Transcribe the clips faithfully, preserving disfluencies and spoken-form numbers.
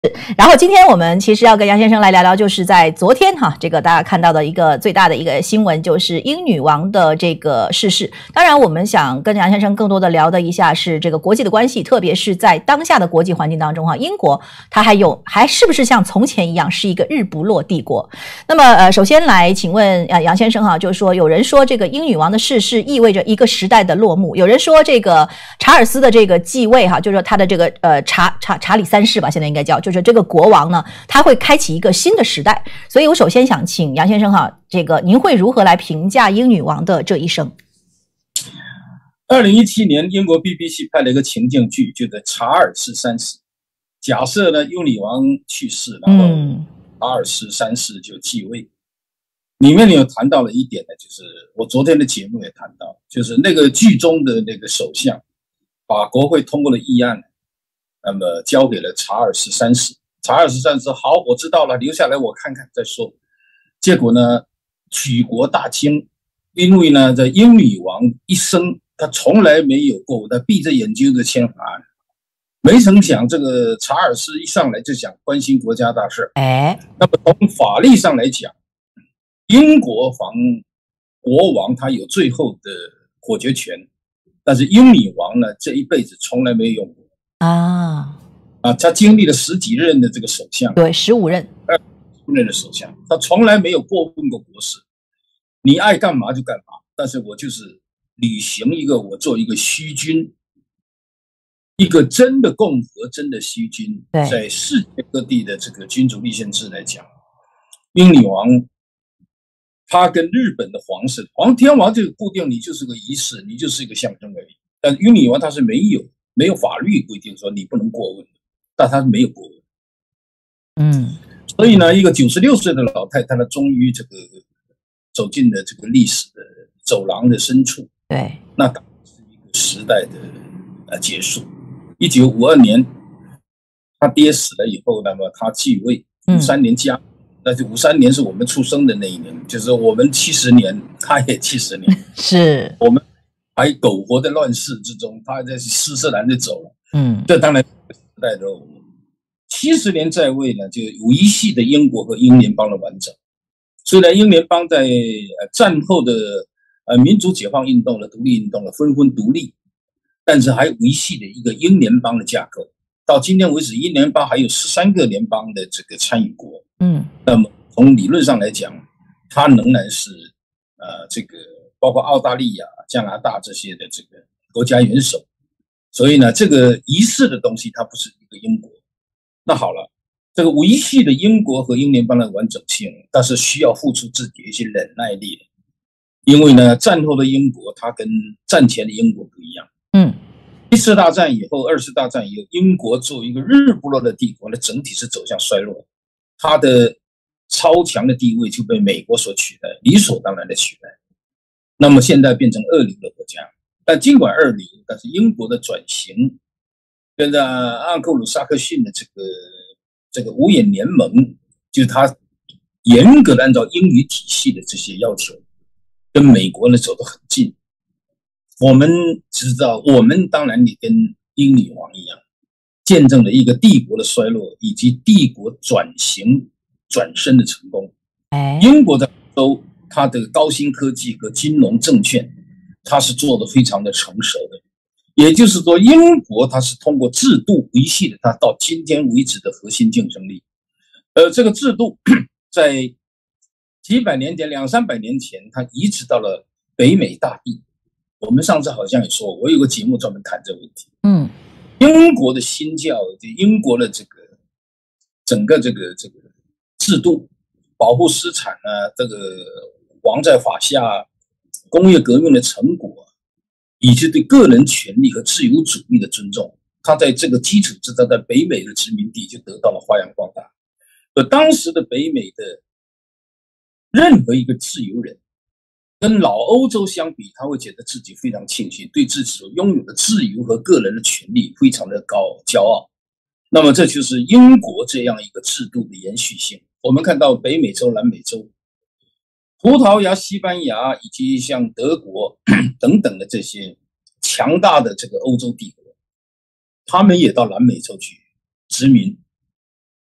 然后今天我们其实要跟杨先生来聊聊，就是在昨天哈，这个大家看到的一个最大的一个新闻，就是英女王的这个逝世。当然，我们想跟杨先生更多的聊的一下是这个国际的关系，特别是在当下的国际环境当中哈，英国它还有还是不是像从前一样是一个日不落帝国？那么呃，首先来请问呃杨先生哈，就是说有人说这个英女王的逝世意味着一个时代的落幕，有人说这个查尔斯的这个继位哈，就是说他的这个呃查查查理三世吧，现在应该叫就。就是这个国王呢，他会开启一个新的时代，所以我首先想请杨先生哈，这个您会如何来评价英女王的这一生？ 二零一七年，英国 B B C 拍了一个情境剧，就叫《查尔斯三世》，假设呢英女王去世，然后查尔斯三世就继位。里面有谈到了一点呢，就是我昨天的节目也谈到，就是那个剧中的那个首相把国会通过的议案。那么交给了查尔斯三世，查尔斯三世好，我知道了，留下来我看看再说。结果呢，举国大惊，因为呢，这英女王一生她从来没有过，她闭着眼睛的签法案。没成想，这个查尔斯一上来就想关心国家大事，哎，那么从法律上来讲，英国防国王他有最后的否决权，但是英女王呢，这一辈子从来没有用过。啊啊！他经历了十几任的这个首相， 对，十五任， 十五任的首相，他从来没有过问过国事，你爱干嘛就干嘛。但是我就是履行一个，我做一个虚君，一个真的共和，真的虚君。在世界各地的这个君主立宪制来讲，英女王她跟日本的皇室，皇天皇就固定你就是个仪式，你就是一个象征而已。但英女王她是没有。没有法律规定说你不能过问，但他没有过问。嗯，所以呢，一个九十六岁的老太太，她终于这个走进了这个历史的走廊的深处。对，那是一个时代的呃结束。一九五二年，他爹死了以后，那么他继位，五三年加，那就五三年是我们出生的那一年，就是我们七十年，他也七十年，是我们。还苟活在乱世之中，他在斯斯然的走了。嗯，这当然时代的七十年在位呢，就维系的英国和英联邦的完整。虽然英联邦在战后的呃民主解放运动的独立运动的纷纷独立，但是还维系的一个英联邦的架构。到今天为止，英联邦还有十三个联邦的这个参与国。嗯，那么从理论上来讲，它仍然是呃这个。包括澳大利亚、加拿大这些的这个国家元首，所以呢，这个仪式的东西它不是一个英国。那好了，这个维系的英国和英联邦的完整性，但是需要付出自己的一些忍耐力的，因为呢，战后的英国它跟战前的英国不一样。嗯，一次大战以后，二次大战以后，英国作为一个日不落的帝国呢，整体是走向衰落，它的超强的地位就被美国所取代，理所当然的取代。那么现在变成二流的国家，但尽管二流，但是英国的转型跟着安克鲁萨克逊的这个这个五眼联盟，就是他严格的按照英语体系的这些要求，跟美国呢走得很近。我们知道，我们当然也跟英女王一样，见证了一个帝国的衰落以及帝国转型转身的成功。英国在欧洲。它的高新科技和金融证券，它是做得非常的成熟的。也就是说，英国它是通过制度维系了它到今天为止的核心竞争力。呃，这个制度在几百年前、两三百年前，它移植到了北美大地。我们上次好像也说，我有个节目专门谈这个问题。嗯，英国的新教，就英国的这个整个这个这个制度，保护私产啊，这个。王在法下，工业革命的成果，以及对个人权利和自由主义的尊重，他在这个基础之上，在北美的殖民地就得到了发扬光大。而当时的北美的任何一个自由人，跟老欧洲相比，他会觉得自己非常庆幸，对自己所拥有的自由和个人的权利非常的高骄傲。那么这就是英国这样一个制度的延续性。我们看到北美洲、南美洲。葡萄牙、西班牙以及像德国等等的这些强大的这个欧洲帝国，他们也到南美洲去殖民，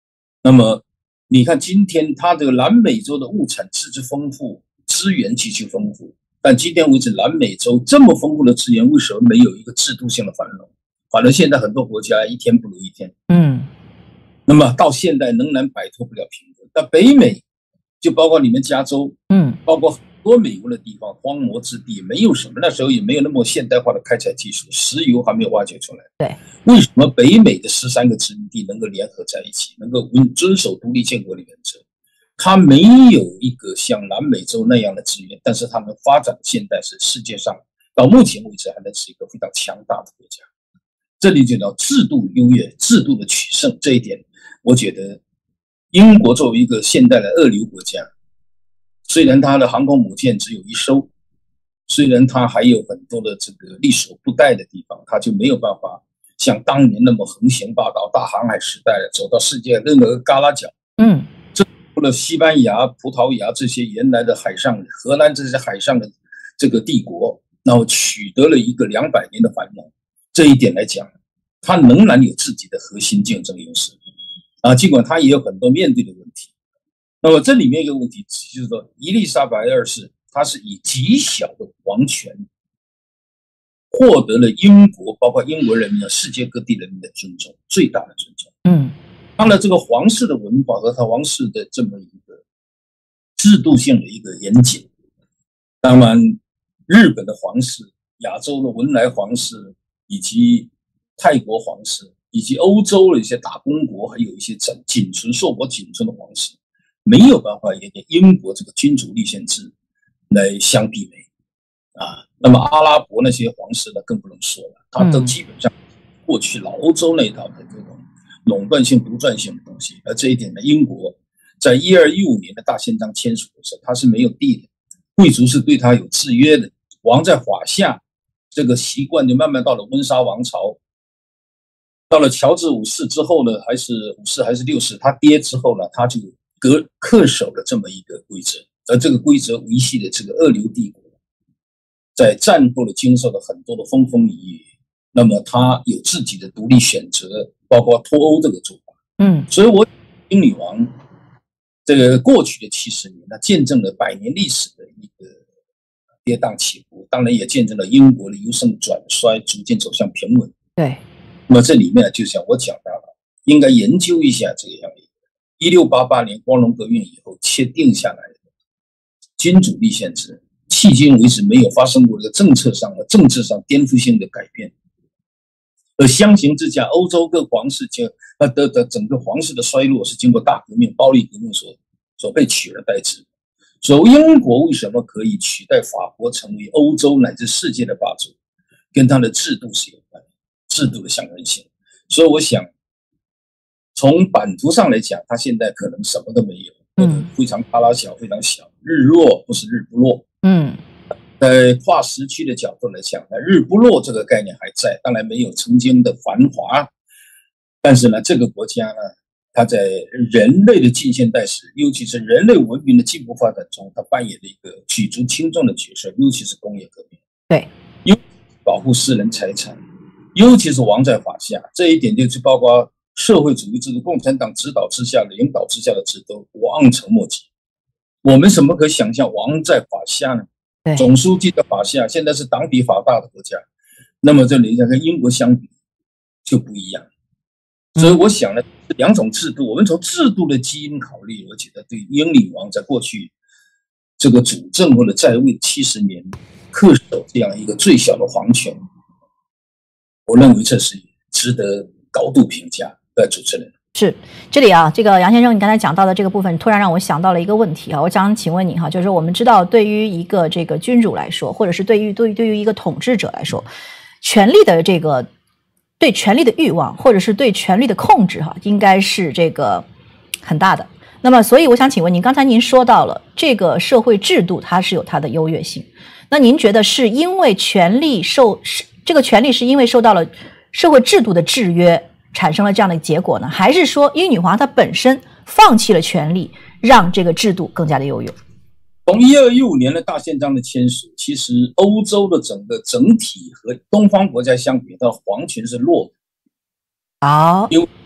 那么你看今天它这个南美洲的物产资质丰富，资源极其丰富，但今天为止南美洲这么丰富的资源，为什么没有一个制度性的繁荣？反正现在很多国家一天不如一天。 嗯， 那么到现在仍然摆脱不了平衡。那北美就包括你们加州， 嗯， 包括很多美国的地方，荒漠之地，没有什么，那时候也没有那么现代化的开采技术，石油还没有挖掘出来。 对， 为什么北美的十三个殖民地能够联合在一起，能够遵守独立建国的原则？它没有一个像南美洲那样的资源，但是他们发展现在是世界上到目前为止还能是一个非常强大的国家。这里就叫制度优越、制度的取胜，这一点我觉得英国作为一个现代的二流国家，虽然它的航空母舰只有一艘，虽然它还有很多的这个力所不逮的地方，它就没有办法像当年那么横行霸道，大航海时代走到世界任何旮旯角。 嗯， 这除了西班牙、葡萄牙这些原来的海上、荷兰这些海上的这个帝国，然后取得了一个两百年的繁荣。这一点来讲，它仍然有自己的核心竞争优势啊，尽管它也有很多面对的问题。那么这里面一个问题就是说，伊丽莎白二世她是以极小的王权获得了英国，包括英国人民和世界各地人民的尊重，最大的尊重。 嗯， 当然，这个皇室的文化和他皇室的这么一个制度性的一个严谨，当然，日本的皇室、亚洲的文莱皇室，以及泰国皇室，以及欧洲的一些大公国，还有一些仅存硕果仅存的皇室，没有办法也跟英国这个君主立宪制来相媲美啊。那么阿拉伯那些皇室呢，更不能说了，它都基本上过去老欧洲那一套的这种垄断性、独占性的东西。而这一点呢，英国在一二一五年的大宪章签署的时候，它是没有地的，贵族是对它有制约的，王在法下，这个习惯就慢慢到了温莎王朝。到了乔治五世之后呢，还是五世还是六世，他爹之后呢，他就恪恪守了这么一个规则，而这个规则维系的这个二流帝国，在战后的经受了很多的风风雨雨，那么他有自己的独立选择，包括脱欧这个做法。 嗯， 所以我英女王这个过去的七十年，那见证了百年历史的一个跌宕起伏，当然也见证了英国的由盛转衰，逐渐走向平稳。 对。 那么这里面就像我讲到了，应该研究一下这样一个一六八八年光荣革命以后确定下来的君主立宪制，迄今为止没有发生过这个政策上和政治上颠覆性的改变。而相形之下，欧洲各皇室就呃的的整个皇室的衰落是经过大革命、暴力革命所所被取而代之。所以英国为什么可以取代法国成为欧洲乃至世界的霸主，跟它的制度是有关的。制度的相关性，所以我想，从版图上来讲，它现在可能什么都没有，嗯，非常旮旯小，非常小，日落不是日不落， 嗯， 在跨时区的角度来讲呢，日不落这个概念还在，当然没有曾经的繁华，但是呢，这个国家呢，它在人类的近现代史，尤其是人类文明的进步发展中，它扮演了一个举足轻重的角色，尤其是工业革命， 对， 尤保护私人财产。尤其是王在法下，这一点就是包括社会主义制度、共产党指导之下、领导之下的制度，望尘莫及。我们怎么可想象王在法下呢？总书记的法下，现在是党比法大的国家，那么这里跟英国相比就不一样。所以我想呢，两种制度，我们从制度的基因考虑，我觉得对英女王在过去这个主政或者在位七十年恪守这样一个最小的皇权。我认为这是值得高度评价的。主持人是这里啊，这个杨先生，你刚才讲到的这个部分，突然让我想到了一个问题啊，我想请问你哈，就是我们知道，对于一个这个君主来说，或者是对于对于对于一个统治者来说，权力的这个对权力的欲望，或者是对权力的控制哈，应该是这个很大的。那么，所以我想请问您，刚才您说到了这个社会制度，它是有它的优越性，那您觉得是因为权力受这个权利是因为受到了社会制度的制约，产生了这样的结果呢？还是说英女皇她本身放弃了权利，让这个制度更加的优越？ 从一二一五年的大宪章的签署，其实欧洲的整个整体和东方国家相比，它的皇权是弱的。 好， 因为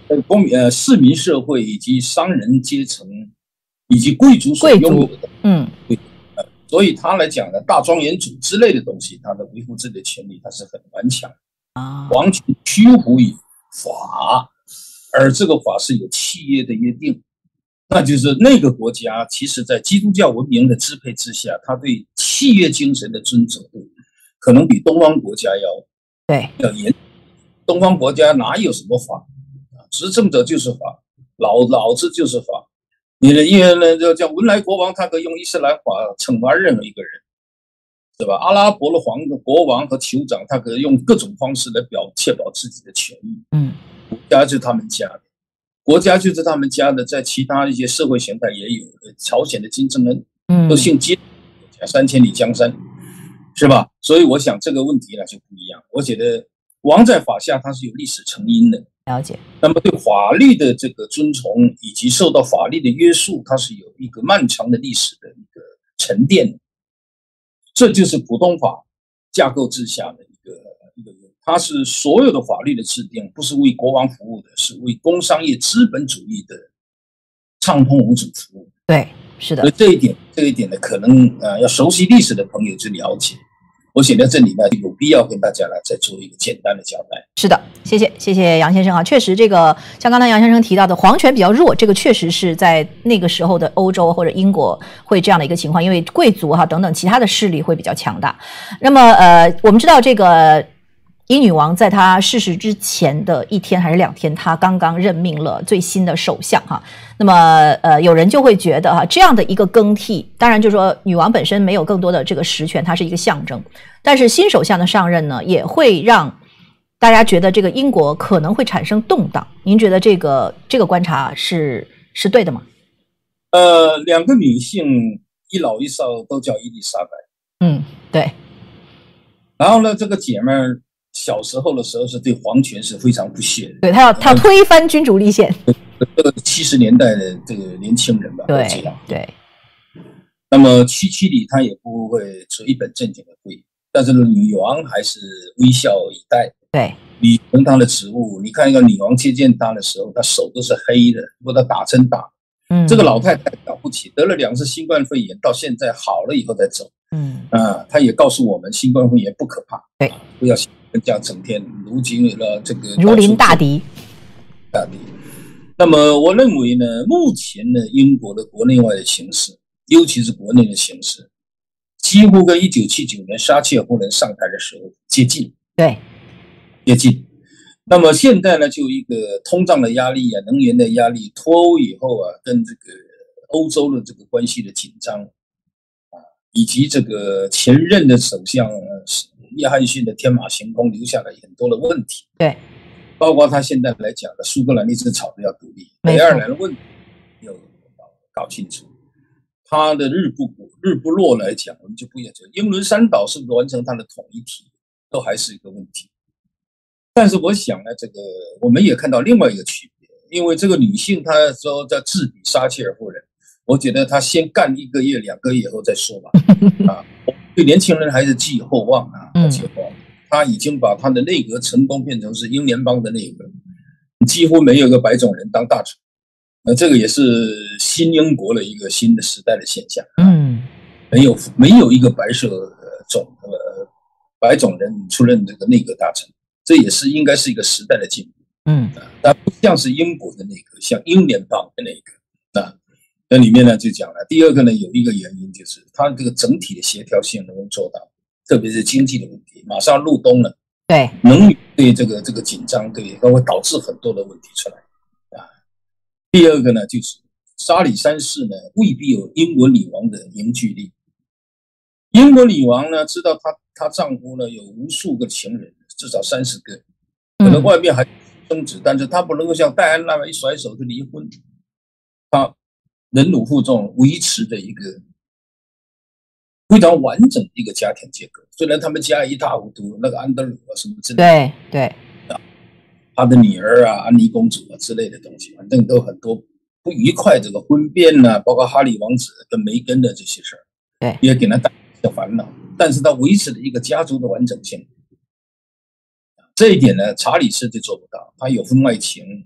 呃公民呃市民社会以及商人阶层以及贵族所拥有的， 嗯， 对，呃，所以他来讲呢，大庄园主之类的东西，他的维护自己的权利，他是很顽强啊，完全屈服于法，而这个法是有契约的约定。那就是那个国家，其实在基督教文明的支配之下，他对契约精神的遵守度，可能比东方国家要对要严。东方国家哪有什么法？执政者就是法，老老子就是法。你的因为呢，就叫文莱国王，他可以用伊斯兰法惩罚任何一个人，是吧？阿拉伯的皇国王和酋长，他可以用各种方式来表确保自己的权益。嗯，国家就是他们家的。国家就是他们家的，在其他一些社会形态也有。朝鲜的金正恩，都姓金，三千里江山，是吧？所以我想这个问题呢就不一样。我觉得王在法下，它是有历史成因的。 了解。 那么对法律的这个遵从以及受到法律的约束，它是有一个漫长的历史的一个沉淀。这就是普通法架构之下的一个一个。它是所有的法律的制定，不是为国王服务的，是为工商业资本主义的畅通无阻服务。 对，是的。 所以这一点，这一点呢，可能呃要熟悉历史的朋友去了解。我写在这里呢，有必要跟大家来再做一个简单的交代。 是的，谢谢谢谢杨先生啊，确实这个像刚才杨先生提到的，皇权比较弱，这个确实是在那个时候的欧洲或者英国会这样的一个情况，因为贵族哈等等其他的势力会比较强大。那么呃，我们知道这个英女王在她逝世之前的一天还是两天，她刚刚任命了最新的首相哈。那么呃，有人就会觉得哈，这样的一个更替，当然就是说女王本身没有更多的这个实权，它是一个象征。但是新首相的上任呢，也会让大家觉得这个英国可能会产生动荡。您觉得这个这个观察是是对的吗？ 呃，两个女性一老一少都叫伊丽莎白。 嗯，对。 然后呢，这个姐妹儿小时候的时候是对皇权是非常不屑的， 对，她要她要推翻君主立宪。 这个七十年代的这个年轻人吧， 对对。 那么七七里他也不会说一本正经的跪，但是女王还是微笑以待， 对， 履行她的职务。你看一个女王接见她的时候，她手都是黑的，不知道打针打。嗯，这个老太太了不起，得了两次新冠肺炎，到现在好了以后再走。嗯啊，她也告诉我们，新冠肺炎不可怕， 对， 不要这样整天如今了这个如临大敌。 大敌。那么我认为呢，目前呢，英国的国内外的形势，尤其是国内的形势，几乎跟一九七九年撒切尔夫人上台的时候接近。 对， 接近。那么现在呢，就一个通胀的压力啊，能源的压力，脱欧以后啊，跟这个欧洲的这个关系的紧张啊，以及这个前任的首相约翰逊的天马行空，留下了很多的问题。 对。 包括他现在来讲的，苏格兰一直吵着要独立，北爱尔兰的问题要搞清楚。他的日不日不落来讲，我们就不要讲英伦三岛是不是完成它的统一体，都还是一个问题。但是我想呢，这个我们也看到另外一个区别，因为这个女性她说在自比撒切尔夫人，我觉得她先干一个月、两个月以后再说吧。啊，对年轻人还是寄予厚望啊，寄予厚望。他已经把他的内阁成功变成是英联邦的内阁，几乎没有一个白种人当大臣，那这个也是新英国的一个新的时代的现象。嗯，没有没有一个白色种呃白种人出任这个内阁大臣，这也是应该是一个时代的进步。嗯，但不像是英国的内阁，像英联邦的内阁啊，那里面呢就讲了，第二个呢有一个原因就是它这个整体的协调性能够做到。特别是经济的问题，马上入冬了， 对， 能源对这个这个紧张，对，它会导致很多的问题出来啊。第二个呢，就是沙里三世呢未必有英国女王的凝聚力。英国女王呢知道她她丈夫呢有无数个情人，至少三十个，可能外面还争执，但是她不能够像戴安娜一甩手就离婚，她忍辱负重维持的一个非常完整的一个家庭结构，虽然他们家一塌糊涂，那个安德鲁啊什么之类的， 对对， 他的女儿啊，安妮公主啊之类的东西，反正都很多不愉快，这个婚变啊，包括哈利王子跟梅根的这些事儿， 对， 也给他带来烦恼。但是他维持了一个家族的完整性，这一点呢，查理斯就做不到。他有婚外情，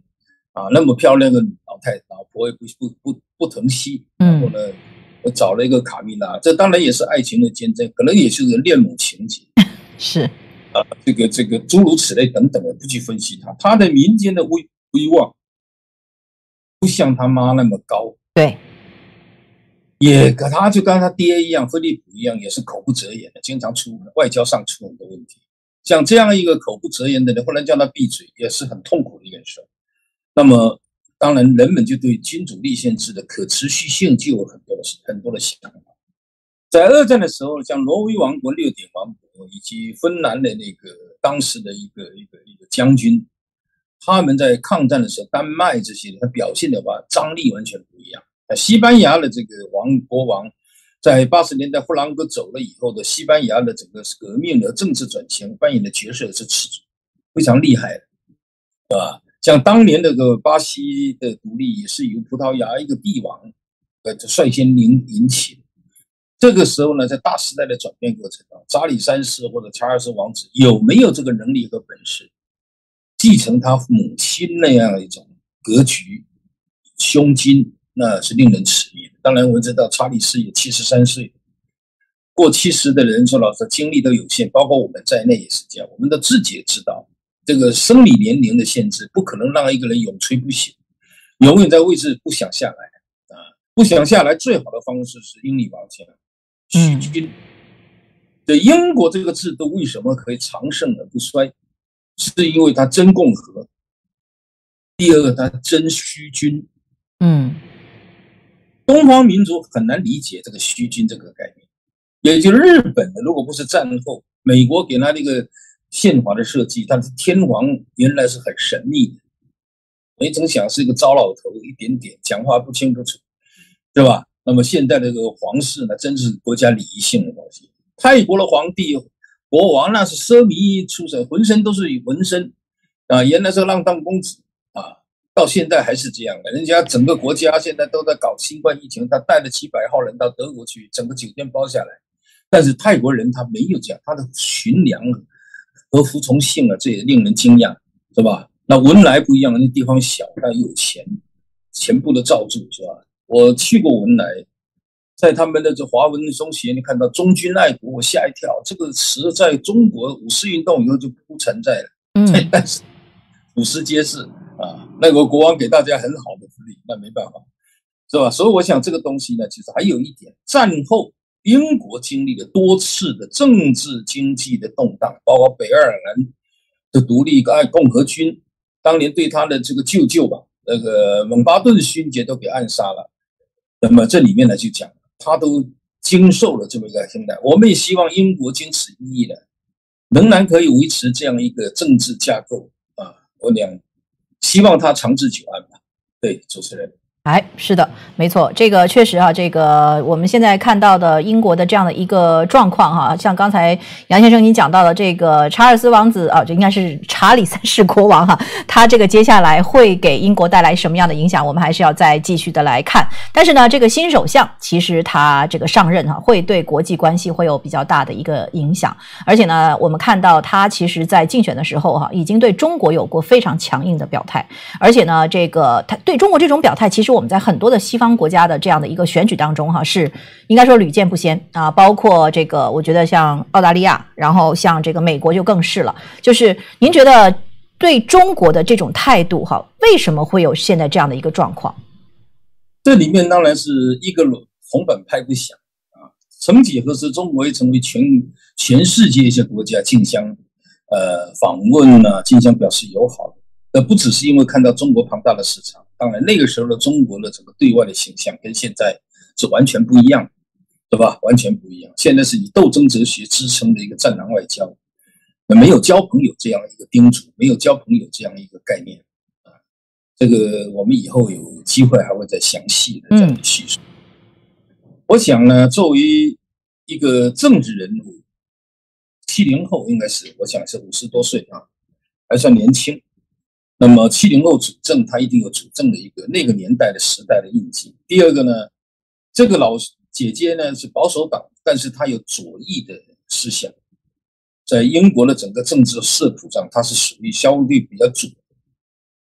啊，那么漂亮的老太老婆也不不不不疼惜，然后呢，我找了一个卡米拉，这当然也是爱情的见证，可能也是个恋母情节， 是啊，这个这个诸如此类等等的，不去分析他，他的民间的威威望不像他妈那么高， 对， 也跟他就跟他爹一样，菲利普一样，也是口不择言的，经常出外交上出很多问题。像这样一个口不择言的人，后来叫他闭嘴，也是很痛苦的一件事。那么，当然人们就对君主立宪制的可持续性就有很多的很多的想法。在二战的时候，像挪威王国、六点王国以及芬兰的那个当时的一个一个一个将军，他们在抗战的时候，丹麦这些他表现的话张力完全不一样。西班牙的这个王国王，在八十年代弗朗哥走了以后的西班牙的整个革命的政治转型扮演的角色是非常厉害的，对吧？像当年那个巴西的独立也是由葡萄牙一个帝王呃率先引引起。这个时候呢，在大时代的转变过程中，查理三世或者查尔斯王子有没有这个能力和本事继承他母亲那样一种格局胸襟，那是令人齿迷的。当然我们知道查理斯也七十三岁，过七十的人说老实精力都有限，包括我们在内也是这样，我们都自己也知道这个生理年龄的限制不可能让一个人永垂不朽，永远在位置不想下来啊！不想下来最好的方式是英女王这样虚君。对英国这个制度为什么可以长盛而不衰？是因为它真共和，第二个它真虚君。 嗯， 东方民族很难理解这个虚君这个概念，也就是日本的，如果不是战后美国给他这个宪法的设计，他的天皇原来是很神秘的，没成想是一个糟老头，一点点讲话不清不楚，对吧？那么现在这个皇室呢，真是国家礼仪性的东西。泰国的皇帝国王那是奢靡出身，浑身都是纹身啊，原来是浪荡公子啊，到现在还是这样的。人家整个国家现在都在搞新冠疫情，他带了几百号人到德国去，整个酒店包下来。但是泰国人他没有这样，他的驯良和服从性啊，这也令人惊讶，是吧？那文莱不一样，那地方小，但有钱，全部都罩住，是吧？我去过文莱，在他们的这华文中学，你看到忠君爱国，我吓一跳。这个词在中国五四运动以后就不存在了，嗯，但是古时皆是啊。那个国王给大家很好的福利，那没办法，是吧？所以我想这个东西呢，其实还有一点，战后英国经历了多次的政治经济的动荡，包括北爱尔兰的独立跟共和军，当年对他的这个舅舅吧，那个蒙巴顿勋爵都给暗杀了。那么这里面呢就讲，他都经受了这么一个现代，我们也希望英国经此一役呢，仍然可以维持这样一个政治架构啊，我讲希望他长治久安吧。对，主持人。 哎，是的，没错，这个确实啊，这个我们现在看到的英国的这样的一个状况哈，像刚才杨先生您讲到的这个查尔斯王子啊，这应该是查理三世国王哈，他这个接下来会给英国带来什么样的影响，我们还是要再继续的来看。但是呢，这个新首相其实他这个上任哈，会对国际关系会有比较大的一个影响，而且呢，我们看到他其实在竞选的时候哈，已经对中国有过非常强硬的表态，而且呢，这个他对中国这种表态，其实我们在很多的西方国家的这样的一个选举当中哈，是应该说屡见不鲜啊，包括这个我觉得像澳大利亚，然后像这个美国就更是了。就是您觉得对中国的这种态度哈，为什么会有现在这样的一个状况？ 这里面当然是一个红本拍不响啊。曾几何时，中国会成为全全世界一些国家竞相呃访问啊，竞相表示友好的。那不只是因为看到中国庞大的市场。当然，那个时候的中国的整个对外的形象跟现在是完全不一样，对吧？完全不一样。现在是以斗争哲学支撑的一个战狼外交，没有交朋友这样一个叮嘱，没有交朋友这样一个概念啊。这个我们以后有机会还会再详细的这样叙述。我想呢，作为一个政治人物，七零后应该是，我想是五十多岁啊，还算年轻。那么七零后主政，他一定有主政的一个那个年代的时代的印记。第二个呢，这个老姐姐呢是保守党，但是她有左翼的思想，在英国的整个政治色谱上，她是属于相对比较左。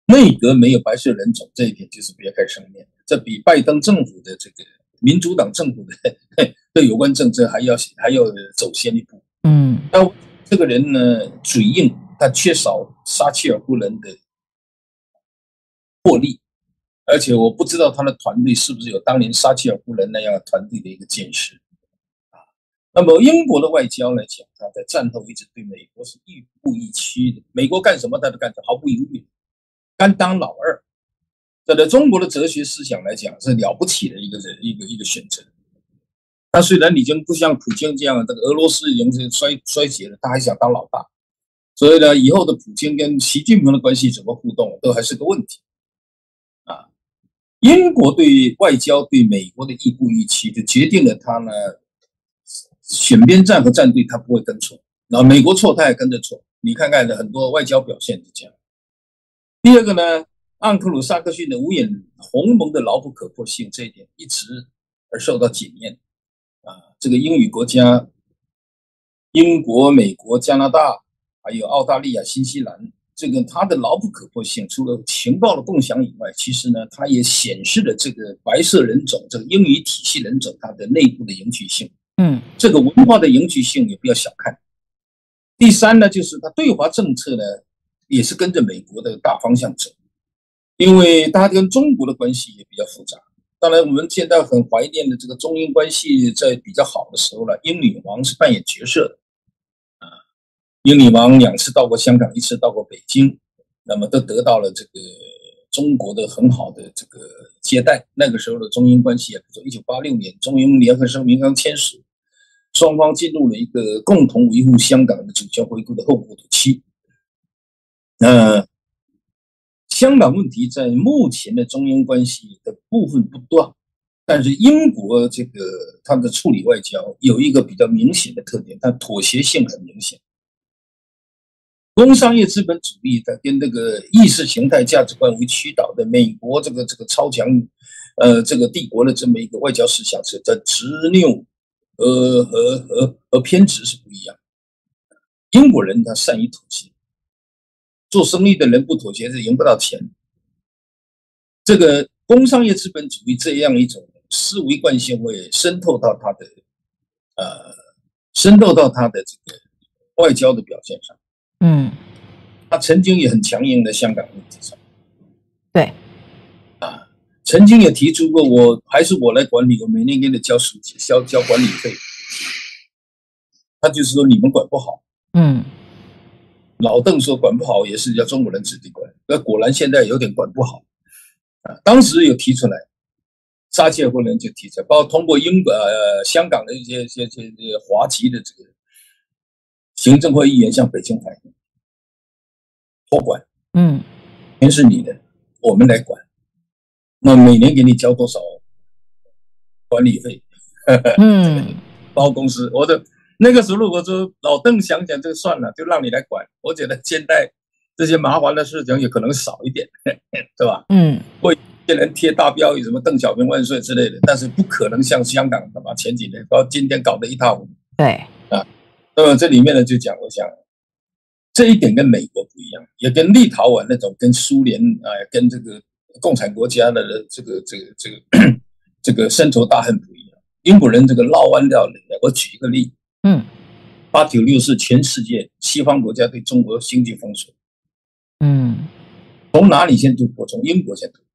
内阁没有白色人种，这一点就是别开生面，这比拜登政府的这个民主党政府的对有关政策还要还要走先一步。 嗯， 那这个人呢，嘴硬，他缺少撒切尔夫人的魄力，而且我不知道他的团队是不是有当年撒切尔夫人那样的团队的一个见识。那么英国的外交来讲，他在战后一直对美国是亦步亦趋的，美国干什么他都干什么，毫不犹豫，甘当老二。这在中国的哲学思想来讲是了不起的一个人一个一个选择。他虽然已经不像普京这样，这个俄罗斯已经是衰衰竭了，他还想当老大，所以呢，以后的普京跟习近平的关系怎么互动，都还是个问题。啊，英国对外交对美国的亦步亦趋，就决定了他呢。选边站和站队他不会跟错，然后美国错他也跟着错，你看看很多外交表现是这样。第二个呢，盎克鲁撒克逊的五眼同盟的牢不可破性，这一点一直而受到检验啊。这个英语国家，英国、美国、加拿大，还有澳大利亚、新西兰，这个它的牢不可破性，除了情报的共享以外，其实呢，它也显示了这个白色人种，这个英语体系人种它的内部的凝聚性。 嗯，这个文化的凝聚性也不要小看。第三呢，就是它对华政策呢，也是跟着美国的大方向走，因为它跟中国的关系也比较复杂。当然，我们现在很怀念的这个中英关系在比较好的时候了，英女王是扮演角色的啊。英女王两次到过香港，一次到过北京，那么都得到了这个中国的很好的这个接待。那个时候的中英关系也不错。一九八六年，中英联合声明刚签署。双方进入了一个共同维护香港的主权回归的后过渡期。呃，香港问题在目前的中英关系的部分不断，但是英国这个它的处理外交有一个比较明显的特点，它妥协性很明显。工商业资本主义的跟这个意识形态价值观为驱导的美国这个这个超强呃这个帝国的这么一个外交思想是在执拗。和和和和偏执是不一样。英国人他善于妥协，做生意的人不妥协是赢不到钱。这个工商业资本主义这样一种思维惯性会渗透到他的呃，渗透到他的这个外交的表现上。 嗯， 他曾经也很强硬的香港问题上。 对。 曾经也提出过，我还是我来管理，我每年给你交书记、交交管理费。他就是说你们管不好。 嗯， 老邓说管不好也是要中国人自己管，那果然现在有点管不好啊。当时有提出来，撒切尔夫人就提出来，包括通过英国、呃、香港的一些、些、些华籍的这个行政会议员向北京反映，托管， 嗯， 钱是你的，我们来管。那每年给你交多少管理费？ 嗯， 包公司，我的那个时候如果说老邓想想就算了，就让你来管，我觉得现在这些麻烦的事情也可能少一点，对吧？ 嗯， 会有些人贴大标语什么邓小平万岁之类的，但是不可能像香港的嘛，前几年到今天搞得一塌糊涂。 对啊，那么这里面呢就讲，我想这一点跟美国不一样，也跟立陶宛那种跟苏联啊、呃、跟这个。共产国家的这个这个这个这个深仇大恨不一样。英国人这个绕弯料理，我举一个例， 嗯， 八九六是全世界西方国家对中国经济封锁， 嗯， 从哪里先突破？从英国先突破。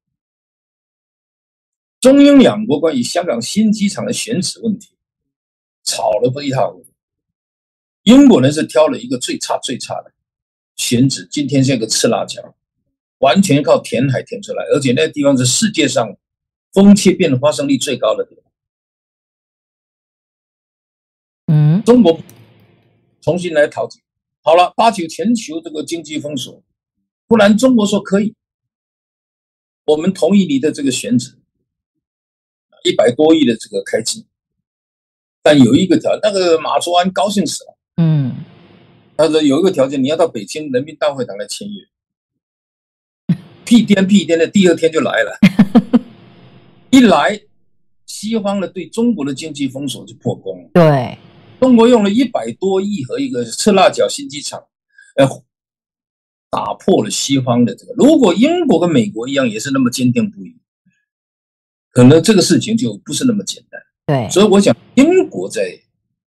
中英两国关于香港新机场的选址问题，吵了不一塌糊涂。英国人是挑了一个最差最差的选址，今天是个吃辣椒。完全靠填海填出来，而且那个地方是世界上风切变发生率最高的地方。 嗯， 中国重新来讨解，好了，八九全球这个经济封锁，不然中国说可以，我们同意你的这个选址，一百多亿的这个开支，但有一个条，那个马卓安高兴死了， 嗯， 他说有一个条件，你要到北京人民大会堂来签约。屁颠屁颠的，第二天就来了。一来，西方的对中国的经济封锁就破功了。 对， 中国用了一百多亿和一个赤辣椒新机场，呃， 打破了西方的这个。如果英国跟美国一样也是那么坚定不移，可能这个事情就不是那么简单。 对， 所以我想，英国在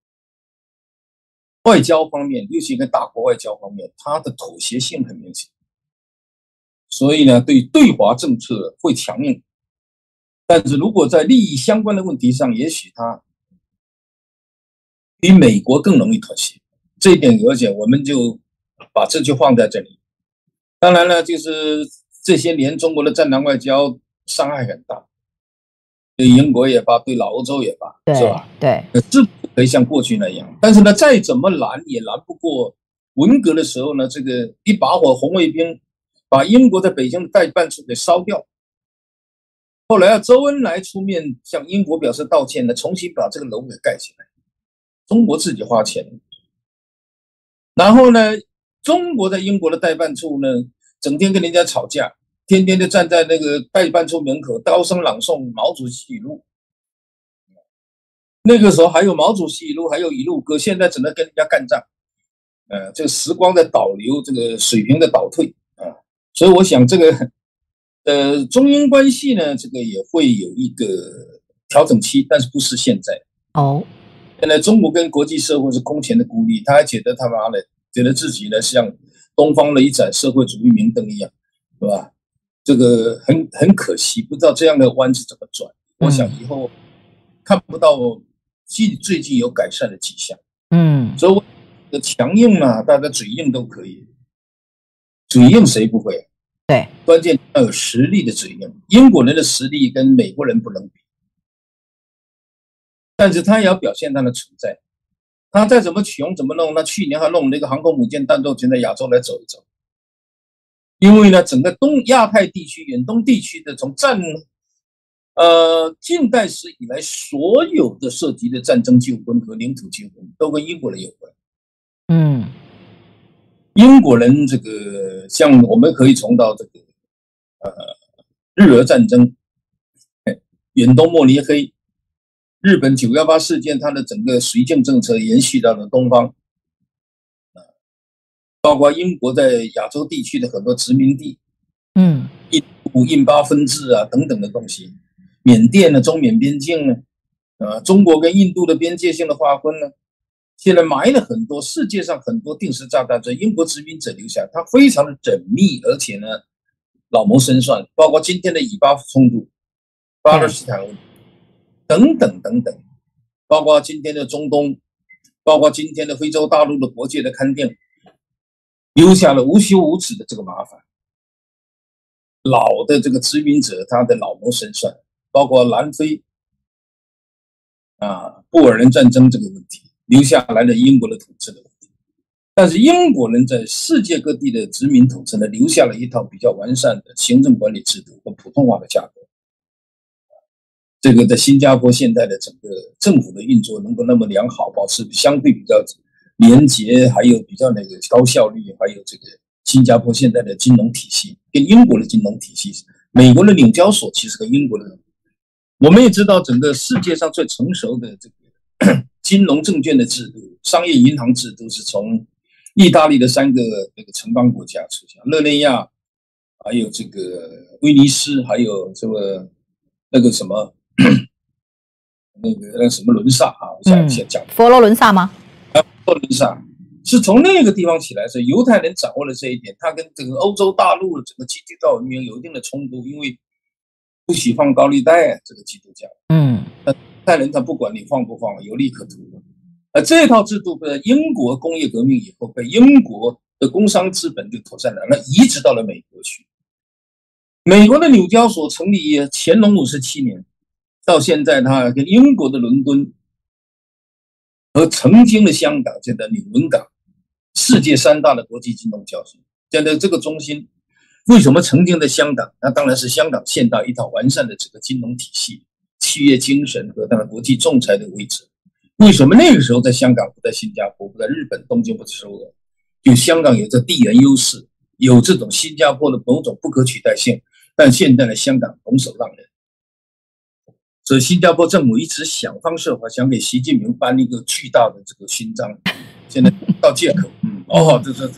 外交方面，尤其跟大国外交方面，它的妥协性很明显。所以呢，对对华政策会强硬，但是如果在利益相关的问题上，也许它比美国更容易妥协。这一点，而且我们就把这就放在这里。当然了，就是这些年中国的战狼外交伤害很大，对英国也罢，对老欧洲也罢，是吧？ 对， 是不可以像过去那样。但是呢，再怎么拦也拦不过文革的时候呢，这个一把火红卫兵把英国在北京的代办处给烧掉。后来啊，周恩来出面向英国表示道歉呢，重新把这个楼给盖起来。中国自己花钱。然后呢，中国在英国的代办处呢，整天跟人家吵架，天天就站在那个代办处门口高声朗诵毛主席语录。那个时候还有毛主席语录，还有语录歌，现在只能跟人家干仗。呃，这个时光的倒流，这个水平的倒退啊，所以我想这个呃中英关系呢，这个也会有一个调整期，但是不是现在哦。 现在中国跟国际社会是空前的孤立，他还觉得他妈的觉得自己呢像东方的一盏社会主义明灯一样，是吧？这个很很可惜，不知道这样的弯是怎么转。我想以后看不到近最近有改善的迹象。 嗯， 所以我的强硬啊，大家嘴硬都可以，嘴硬谁不会？ 对， 关键要有实力的嘴硬。英国人的实力跟美国人不能比。但是他也要表现他的存在，他再怎么穷怎么弄，他去年还弄了一个航空母舰弹道群在亚洲来走一走。因为呢，整个东亚太地区、远东地区的从战呃近代史以来所有的涉及的战争纠纷和领土纠纷都跟英国人有关。 嗯， 英国人这个像我们可以从到这个呃日俄战争、远东慕尼黑。日本九一八事件，它的整个绥靖政策延续到了东方，包括英国在亚洲地区的很多殖民地， 嗯， 印度印巴分治啊等等的东西，缅甸呢，中缅边境呢，啊，中国跟印度的边界性的划分呢，现在埋了很多世界上很多定时炸弹，在英国殖民者留下，它非常的缜密，而且呢，老谋深算，包括今天的以巴冲突、巴勒斯坦问题。等等等等，包括今天的中东，包括今天的非洲大陆的国界的勘定，留下了无休无止的这个麻烦。老的这个殖民者他的老谋深算，包括南非啊布尔人战争这个问题，留下来了英国的统治的问题。但是英国人在世界各地的殖民统治呢，留下了一套比较完善的行政管理制度和普通话的架构。这个在新加坡现在的整个政府的运作能够那么良好，保持相对比较廉洁，还有比较那个高效率，还有这个新加坡现在的金融体系跟英国的金融体系，美国的纽交所其实跟英国的，我们也知道整个世界上最成熟的这个金融证券的制度、商业银行制度是从意大利的三个那个城邦国家出现，热内亚，还有这个威尼斯，还有这个那个什么。那个那什么伦萨啊，我想先讲、嗯、 佛罗伦萨吗？ 啊，佛罗伦萨是从那个地方起来，是犹太人掌握了这一点，他跟这个欧洲大陆的整个基督教文明有一定的冲突，因为不许放高利贷、啊，这个基督教， 嗯， 犹太人他不管你放不放，有利可图。而这套制度在英国工业革命以后，被英国的工商资本就妥善了，那移植到了美国去。美国的纽交所成立乾隆五十七年。到现在，他跟英国的伦敦和曾经的香港，现在纽伦港，世界三大的国际金融交易。现在这个中心，为什么曾经的香港？那当然是香港现代一套完善的这个金融体系、企业精神和当然国际仲裁的位置。为什么那个时候在香港不在新加坡，不在日本东京，不在首尔？就香港有着地缘优势，有这种新加坡的某种不可取代性，但现在的香港拱手让人。所以新加坡政府一直想方设法想给习近平颁一个巨大的这个勋章，现在到借口，嗯，哦，这是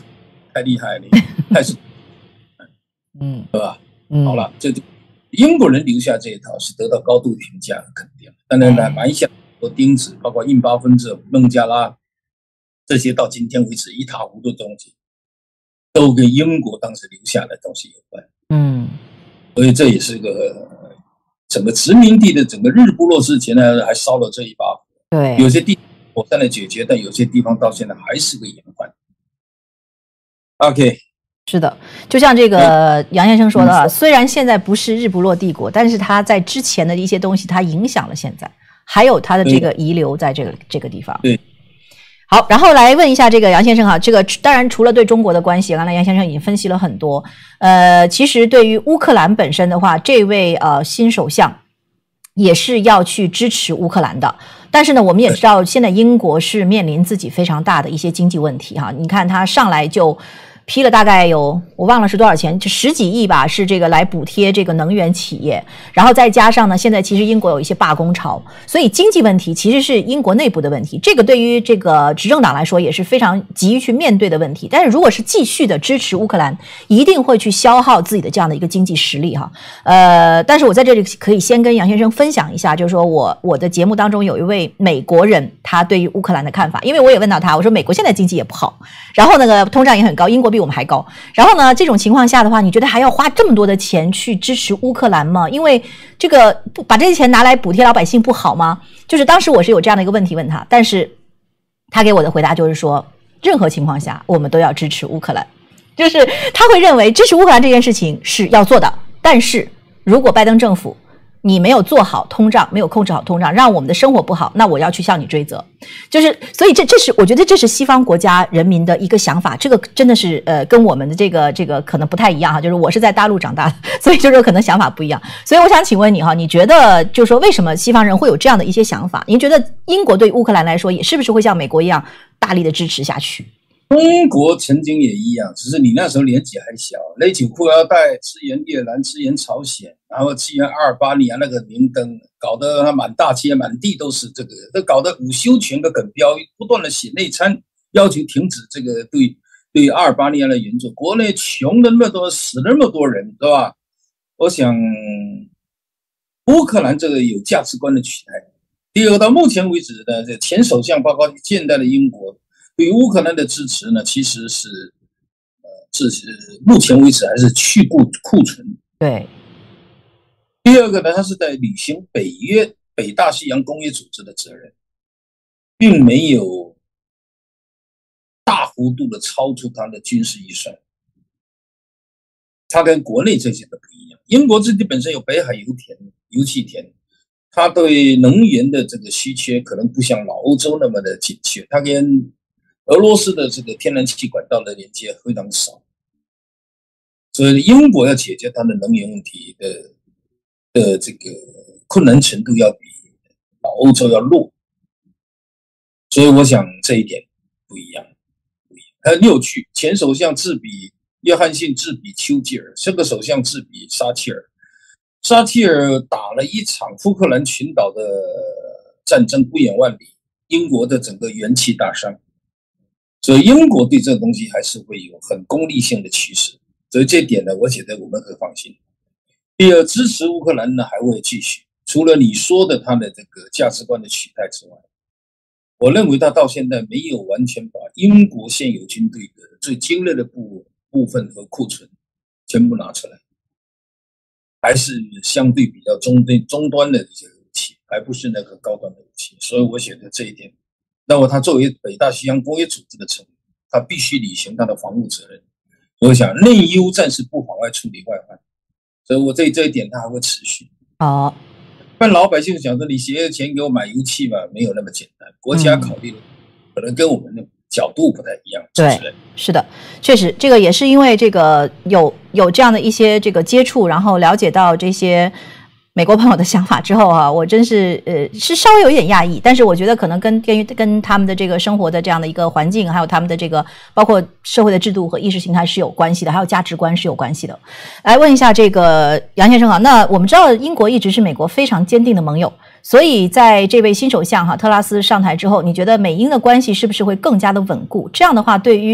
太厉害了，太是， 嗯， 对吧？ 嗯， 好了，这英国人留下这一套是得到高度评价和肯定。当然呢，埋下和钉子，包括印巴分治、孟加拉这些，到今天为止一塌糊涂的东西，都跟英国当时留下的东西有关。 嗯， 所以这也是个整个殖民地的整个日不落之前呢，还烧了这一把火。 对， 有些地方妥善的解决，但有些地方到现在还是个隐患。OK。 是的，就像这个杨先生说的啊，虽然现在不是日不落帝国，但是他在之前的一些东西，它影响了现在，还有他的这个遗留在这个这个地方。 对， 好，然后来问一下这个杨先生哈，这个当然除了对中国的关系，刚才杨先生已经分析了很多。呃，其实对于乌克兰本身的话，这位呃新首相也是要去支持乌克兰的。但是呢，我们也知道现在英国是面临自己非常大的一些经济问题哈，你看他上来就批了大概有我忘了是多少钱，就十几亿吧，是这个来补贴这个能源企业，然后再加上呢，现在其实英国有一些罢工潮，所以经济问题其实是英国内部的问题，这个对于这个执政党来说也是非常急于去面对的问题。但是如果是继续的支持乌克兰，一定会去消耗自己的这样的一个经济实力哈。呃，但是我在这里可以先跟杨先生分享一下，就是说我我的节目当中有一位美国人，他对于乌克兰的看法，因为我也问到他，我说美国现在经济也不好，然后那个通胀也很高，英国比我们还高。然后呢，这种情况下的话，你觉得还要花这么多的钱去支持乌克兰吗？因为这个把这些钱拿来补贴老百姓不好吗？就是当时我是有这样的一个问题问他，但是他给我的回答就是说，任何情况下我们都要支持乌克兰，就是他会认为支持乌克兰这件事情是要做的，但是如果拜登政府你没有做好通胀，没有控制好通胀，让我们的生活不好，那我要去向你追责。就是所以这这是我觉得这是西方国家人民的一个想法，这个真的是呃跟我们的这个这个可能不太一样哈，就是我是在大陆长大的，所以就是可能想法不一样。所以我想请问你哈，你觉得就是说为什么西方人会有这样的一些想法？您觉得英国对乌克兰来说也是不是会像美国一样大力的支持下去？ 中国曾经也一样，只是你那时候年纪还小，勒紧裤腰带支援越南、支援朝鲜，然后支援阿尔巴尼亚那个明灯，搞得他满大街满地都是这个，这搞得五修全的耿标，不断的写内参，要求停止这个对对阿尔巴尼亚的援助，国内穷的那么多，死那么多人，对吧？我想乌克兰这个有价值观的取代。第二个，到目前为止呢，这前首相包括现在的英国。对于乌克兰的支持呢，其实是，呃，这是目前为止还是去库库存。 对。 第二个呢，他是在履行北约、北大西洋公约组织的责任，并没有大幅度的超出他的军事预算。他跟国内这些的不一样，英国自己本身有北海油田、油气田，它对能源的这个稀缺可能不像老欧洲那么的紧缺，它跟俄罗斯的这个天然气管道的连接非常少，所以英国要解决它的能源问题的的这个困难程度要比老欧洲要弱，所以我想这一点不一样。很有趣，前首相治比约翰逊治比丘吉尔，这个首相治比撒切尔。撒切尔打了一场福克兰群岛的战争，不远万里，英国的整个元气大伤。所以英国对这个东西还是会有很功利性的趋势，所以这一点呢，我觉得我们可以放心。第二，支持乌克兰呢还会继续，除了你说的他的这个价值观的取代之外，我认为他到现在没有完全把英国现有军队的最精锐的部部分和库存全部拿出来，还是相对比较中端中端的这些武器，还不是那个高端的武器。所以我觉得这一点。那么他作为北大西洋公约组织的成员，他必须履行他的防务责任。我想内忧暂时不妨碍处理外患，所以我对这一点他还会持续。 哦， 但老百姓想说你携钱给我买油气吧，没有那么简单。国家考虑的可能跟我们的角度不太一样。 对，是的，确实，这个也是因为这个有有这样的一些这个接触，然后了解到这些美国朋友的想法之后啊，我真是呃是稍微有一点讶异，但是我觉得可能跟跟跟他们的这个生活的这样的一个环境，还有他们的这个包括社会的制度和意识形态是有关系的，还有价值观是有关系的。来问一下这个杨先生啊，那我们知道英国一直是美国非常坚定的盟友，所以在这位新首相哈特拉斯上台之后，你觉得美英的关系是不是会更加的稳固？这样的话，对于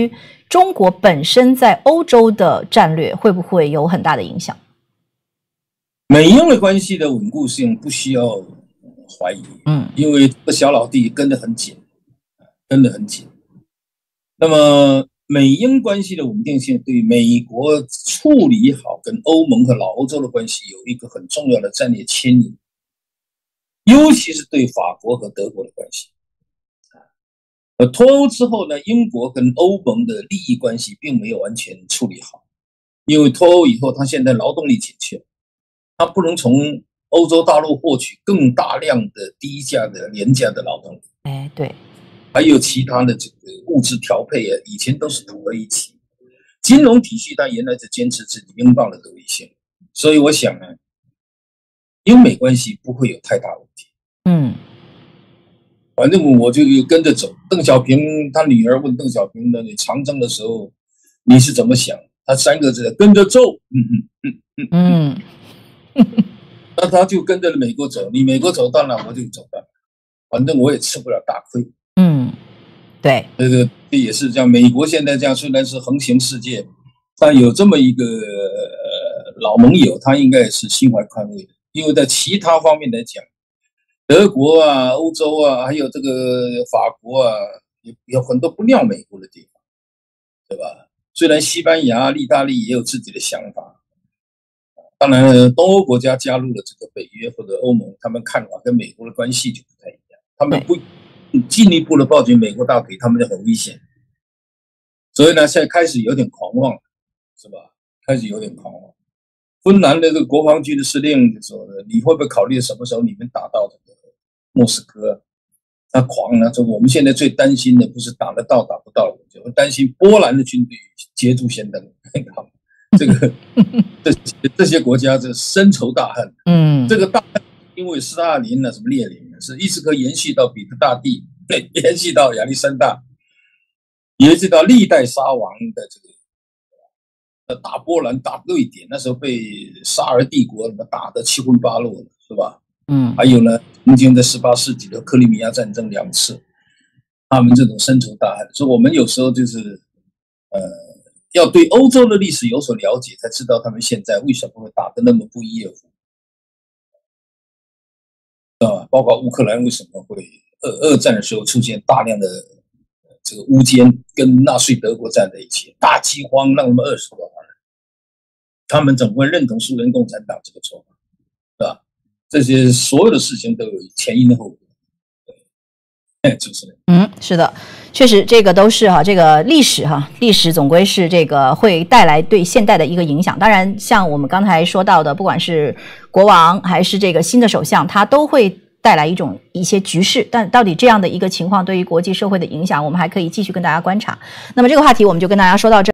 中国本身在欧洲的战略会不会有很大的影响？ 美英的关系的稳固性不需要怀疑，嗯，因为这个小老弟跟得很紧，跟得很紧。那么美英关系的稳定性对美国处理好跟欧盟和老欧洲的关系有一个很重要的战略牵引，尤其是对法国和德国的关系。呃，脱欧之后呢，英国跟欧盟的利益关系并没有完全处理好，因为脱欧以后，它现在劳动力紧缺，它不能从欧洲大陆获取更大量的低价的廉价的劳动力。 哎，对。 还有其他的这个物质调配啊，以前都是统合一起。金融体系它原来是坚持自己英镑的独立性，所以我想呢，英美关系不会有太大问题。嗯，反正我就跟着走。邓小平他女儿问邓小平的长征的时候，你是怎么想？他三个字：跟着走。嗯嗯嗯嗯嗯，那他就跟着美国走，你美国走到哪我就走到哪，反正我也吃不了大亏。 嗯，对， 这个这也是这样。美国现在这样虽然是横行世界，但有这么一个呃老盟友，他应该也是心怀宽慰的。因为在其他方面来讲，德国啊、欧洲啊，还有这个法国啊，有有很多不尿美国的地方，对吧？虽然西班牙、意大利也有自己的想法，当然东欧国家加入了这个北约或者欧盟，他们看法跟美国的关系就不太一样，他们不。进一步的抱紧美国大腿，他们就很危险。所以呢，现在开始有点狂妄，是吧？开始有点狂妄。芬兰的这个国防军的司令就说：“你会不会考虑什么时候你们打到这个莫斯科？”他狂了，说我们现在最担心的不是打得到打不到，就会担心波兰的军队捷足先登。这个这这些国家这深仇大恨。嗯，这个大恨因为斯大林呢，什么列宁。是一直可以延续到彼得大帝，延续到亚历山大，延续到历代沙王的这个呃大波兰、大瑞典，那时候被沙尔帝国打得七荤八素了，是吧？嗯，还有呢，曾经在十八世纪的克里米亚战争两次，他们这种深仇大恨，所以我们有时候就是呃要对欧洲的历史有所了解，才知道他们现在为什么会打得那么不亦乐乎。啊，包括乌克兰为什么会二二战的时候出现大量的这个乌奸跟纳粹德国站在一起，大饥荒让他们饿死多少人？他们怎么会认同苏联共产党这个说法？是吧？这些所有的事情都有前因后果。对，主持人。 嗯，是的，确实这个都是哈，这个历史哈，历史总归是这个会带来对现代的一个影响。当然，像我们刚才说到的，不管是国王还是这个新的首相，他都会带来一种一些局势。但到底这样的一个情况对于国际社会的影响，我们还可以继续跟大家观察。那么这个话题我们就跟大家说到这。